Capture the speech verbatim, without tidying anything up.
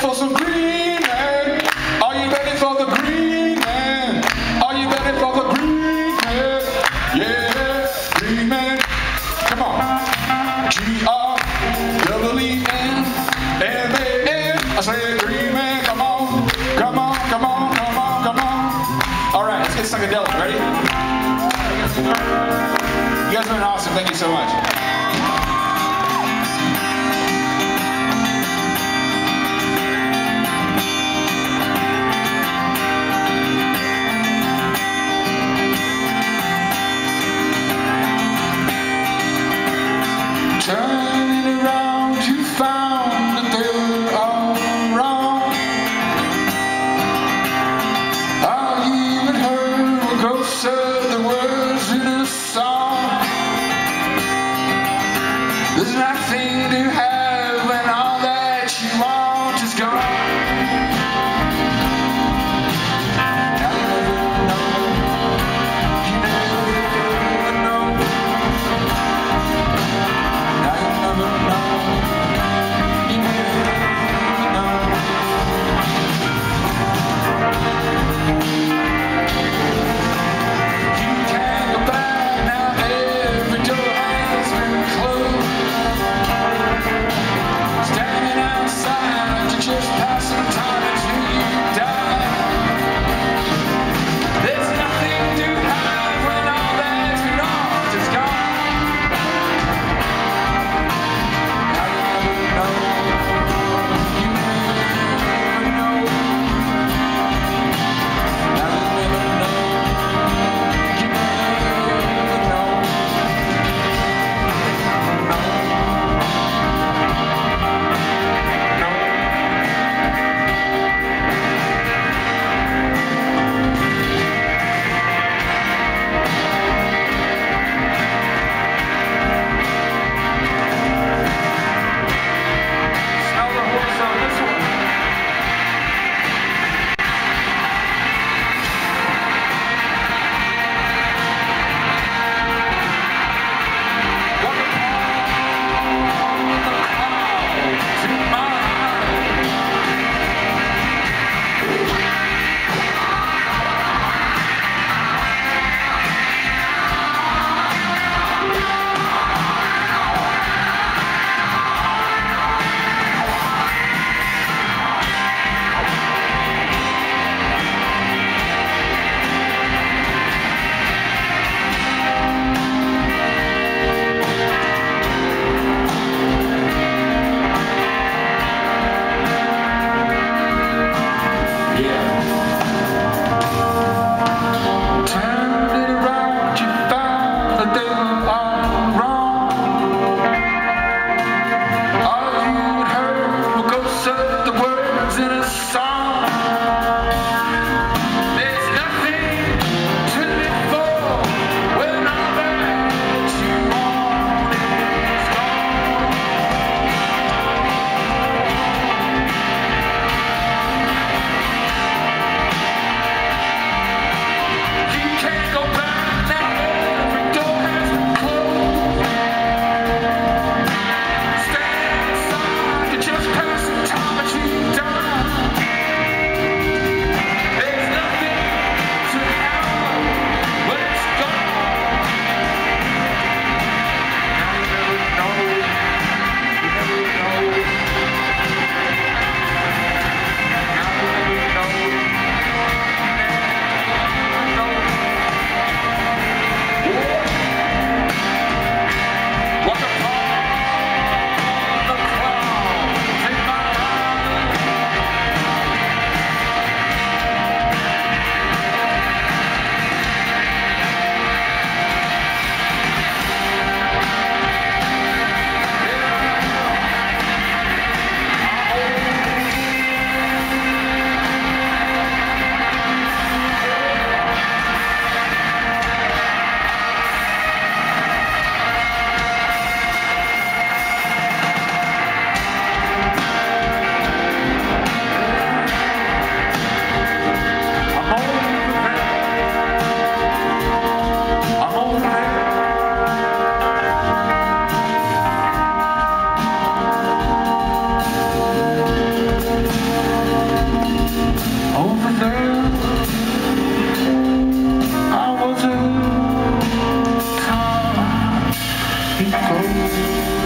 for some green man? Are you ready for the green man? Are you ready for the green man? Yeah, green man. Come on. G R W E N M A N. I say green man. Come on. Come on, come on, come on, come on. All right, let's get psychedelic. Ready? You guys have been awesome. Thank you so much. Turning around, you found that they were all wrong. I even heard a ghost said the words in a song. Chico.